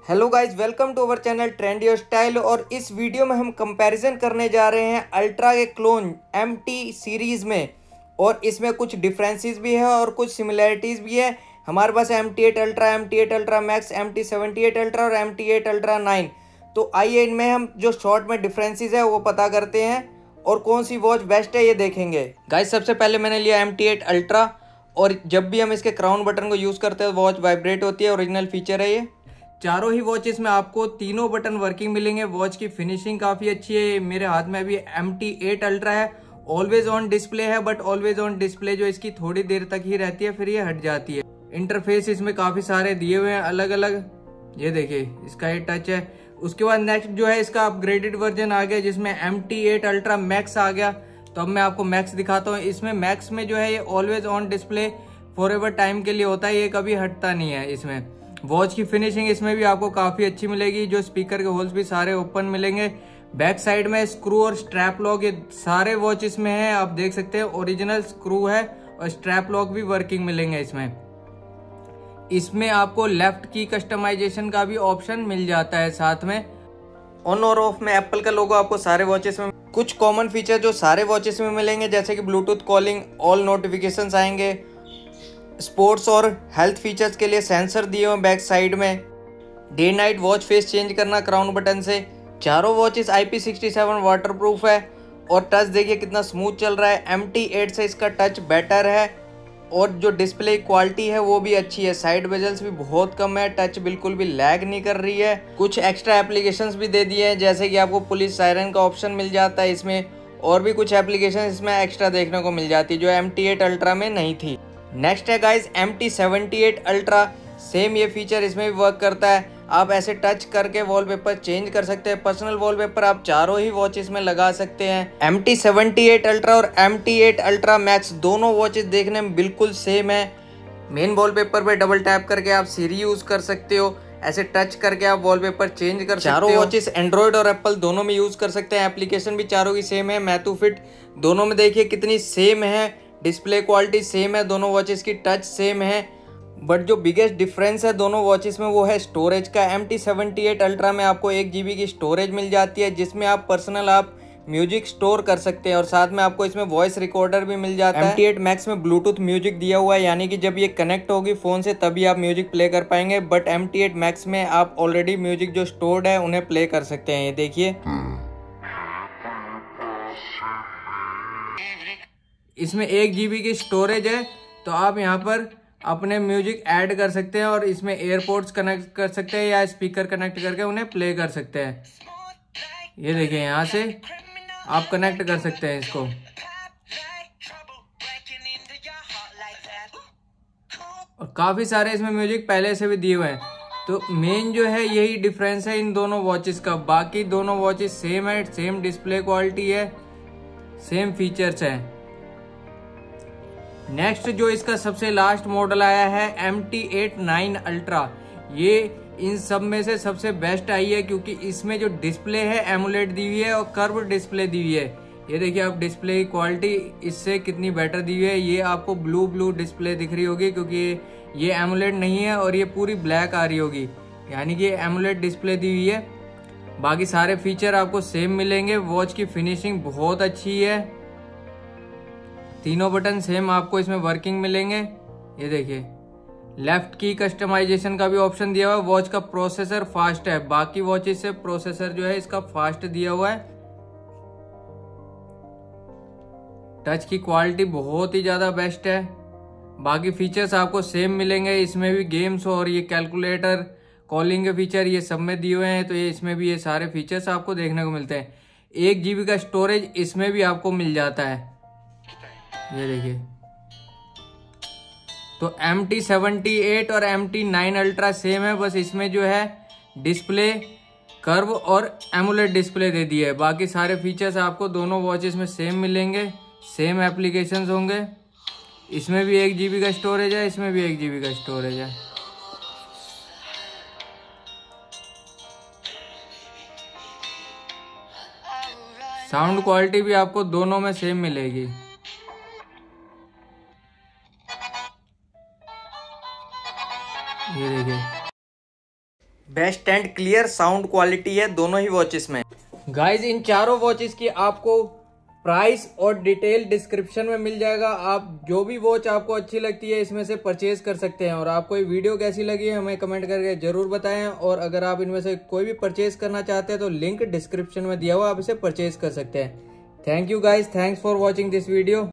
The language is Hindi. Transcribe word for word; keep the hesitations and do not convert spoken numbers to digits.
Hello guys, welcome to our channel trend your style. और इस वीडियो में हम कंपैरिजन करने जा रहे हैं अल्ट्रा के क्लोन एम टी सीरीज़ में। और इसमें कुछ डिफरेंसेस भी है और कुछ सिमिलैरिटीज़ भी है। हमारे पास M T eight ultra, M T eight ultra max, M T seventy eight ultra और M T eight ultra nine. तो आइए इनमें हम जो शॉर्ट में डिफरेंसेस है वो पता करते हैं और कौन सी वॉच बेस्ट है ये देखेंगे। गाइज सबसे पहले मैंने लिया एम टी एट अल्ट्रा, और जब भी हम इसके क्राउन बटन को यूज़ करते हैं वॉच वाइब्रेट होती है। ओरिजिनल फीचर है ये। चारों ही वॉचेस में आपको तीनों बटन वर्किंग मिलेंगे। वॉच की फिनिशिंग काफ़ी अच्छी है। मेरे हाथ में अभी एम टी एट अल्ट्रा है। ऑलवेज ऑन डिस्प्ले है, बट ऑलवेज ऑन डिस्प्ले जो इसकी थोड़ी देर तक ही रहती है, फिर ये हट जाती है। इंटरफेस इसमें काफ़ी सारे दिए हुए हैं अलग अलग। ये देखिए, इसका ये टच है। उसके बाद नेक्स्ट जो है इसका अपग्रेडेड वर्जन आ गया, जिसमें M T eight ultra max आ गया। तो अब मैं आपको मैक्स दिखाता हूँ। इसमें मैक्स में जो है ये always on display forever time के लिए होता है, ये कभी हटता नहीं है। इसमें वॉच की फिनिशिंग इसमें भी आपको काफ़ी अच्छी मिलेगी। जो स्पीकर के होल्स भी सारे ओपन मिलेंगे। बैक साइड में स्क्रू और स्ट्रैप लॉक ये सारे वॉच इसमें हैं, आप देख सकते हैं। ओरिजिनल स्क्रू है और स्ट्रैप लॉक भी वर्किंग मिलेंगे इसमें। इसमें आपको लेफ्ट की कस्टमाइजेशन का भी ऑप्शन मिल जाता है साथ में। ऑन और ऑफ में एप्पल का लोगो आपको सारे वॉचेस में। कुछ कॉमन फीचर जो सारे वॉचेस में मिलेंगे, जैसे कि ब्लूटूथ कॉलिंग, ऑल नोटिफिकेशंस आएंगे। स्पोर्ट्स और हेल्थ फीचर्स के लिए सेंसर दिए हुए बैक साइड में। Day night watch face change करना क्राउन बटन से। चारों watches I P sixty seven waterproof है। और टच देखिए कितना स्मूथ चल रहा है। एम टी एट से इसका टच बेटर है और जो डिस्प्ले क्वालिटी है वो भी अच्छी है। साइड बेजल्स भी बहुत कम है, टच बिल्कुल भी लैग नहीं कर रही है। कुछ एक्स्ट्रा एप्लीकेशंस भी दे दिए हैं, जैसे कि आपको पुलिस सायरन का ऑप्शन मिल जाता है इसमें। और भी कुछ एप्लीकेशन इसमें एक्स्ट्रा देखने को मिल जाती है जो एम टी एट अल्ट्रा में नहीं थी। नेक्स्ट है guys M T seventy eight ultra. Same ये फीचर इसमें भी वर्क करता है। आप ऐसे टच करके वॉलपेपर चेंज कर सकते हैं। पर्सनल वॉलपेपर आप चारों ही वॉचेस में लगा सकते हैं। M T seventy eight ultra और M T eight ultra max दोनों वॉचेस देखने में बिल्कुल सेम है। मेन वॉलपेपर पे डबल टैप करके आप सीरी यूज कर सकते हो। ऐसे टच करके आप वॉलपेपर चेंज कर सकते हो। चारों वॉचेस एंड्रॉइड और एप्पल दोनों में यूज कर सकते हैं। एप्लीकेशन भी चारों की सेम है। मैथू फिट दोनों में देखिए कितनी सेम है। डिस्प्ले क्वालिटी सेम है, दोनों वॉचेस की टच सेम है। बट जो बिगेस्ट डिफरेंस है दोनों वॉचेस में वो है स्टोरेज का। M T seventy eight ultra में आपको एक जी बी की स्टोरेज मिल जाती है, जिसमें आप पर्सनल आप म्यूजिक स्टोर कर सकते हैं। और साथ में आपको इसमें वॉइस रिकॉर्डर भी मिल जाता है। एम टी एट मैक्स में ब्लूटूथ म्यूजिक दिया हुआ है, यानी कि जब ये कनेक्ट होगी फ़ोन से तभी आप म्यूजिक प्ले कर पाएंगे। But M T eight max में आप ऑलरेडी म्यूजिक जो स्टोर्ड है उन्हें प्ले कर सकते हैं। ये देखिए, इसमें एक जी बी की स्टोरेज है, तो आप यहाँ पर अपने म्यूजिक ऐड कर सकते हैं और इसमें एयरपोर्ट्स कनेक्ट कर सकते हैं या स्पीकर कनेक्ट करके उन्हें प्ले कर सकते हैं। ये देखिए, यहाँ से आप कनेक्ट कर सकते हैं इसको। और काफ़ी सारे इसमें म्यूजिक पहले से भी दिए हुए हैं। तो मेन जो है यही डिफरेंस है इन दोनों वॉचेस का। बाकी दोनों वॉचेस सेम है, सेम डिस्प्ले क्वालिटी है, सेम फीचर्स है। नेक्स्ट जो इसका सबसे लास्ट मॉडल आया है M T eight nine ultra. ये इन सब में से सबसे बेस्ट आई है, क्योंकि इसमें जो डिस्प्ले है एमोलेड दी हुई है और कर्व डिस्प्ले दी हुई है। ये देखिए आप डिस्प्ले की क्वालिटी इससे कितनी बेटर दी हुई है। ये आपको ब्लू ब्लू डिस्प्ले दिख रही होगी, क्योंकि ये एमोलेड नहीं है और ये पूरी ब्लैक आ रही होगी, यानी कि एमोलेड डिस्प्ले दी हुई है। बाकी सारे फीचर आपको सेम मिलेंगे। वॉच की फिनिशिंग बहुत अच्छी है। तीनों बटन सेम आपको इसमें वर्किंग मिलेंगे। ये देखिए, लेफ्ट की कस्टमाइजेशन का भी ऑप्शन दिया हुआ है। वॉच का प्रोसेसर फास्ट है, बाकी वॉचेस से प्रोसेसर जो है इसका फास्ट दिया हुआ है। टच की क्वालिटी बहुत ही ज्यादा बेस्ट है। बाकी फीचर्स आपको सेम मिलेंगे। इसमें भी गेम्स और ये कैलकुलेटर, कॉलिंग के फीचर ये सब में दिए हुए हैं, तो ये इसमें भी ये सारे फीचर्स आपको देखने को मिलते हैं। एक जीबी का स्टोरेज इसमें भी आपको मिल जाता है। ये देखिए, तो एम टी सेवेंटी एट और M T nine ultra same है, बस इसमें जो है डिस्प्ले कर्व और एमोलेड डिस्प्ले दे दी है। बाकी सारे फीचर्स आपको दोनों वॉचेस में सेम मिलेंगे, सेम एप्लीकेशंस होंगे। इसमें भी एक जीबी का स्टोरेज है, इसमें भी एक जीबी का स्टोरेज है। साउंड क्वालिटी भी आपको दोनों में सेम मिलेगी। ये देखिए, best and clear sound quality है दोनों ही वॉचेस में। गाइज इन चारों वॉचेस की आपको प्राइस और डिटेल डिस्क्रिप्शन में मिल जाएगा। आप जो भी वॉच आपको अच्छी लगती है इसमें से परचेज कर सकते हैं। और आपको ये वीडियो कैसी लगी है हमें कमेंट करके जरूर बताएं। और अगर आप इनमें से कोई भी परचेज करना चाहते हैं तो लिंक डिस्क्रिप्शन में दिया हुआ, आप इसे परचेज कर सकते हैं। Thank you guys, thanks for watching this video.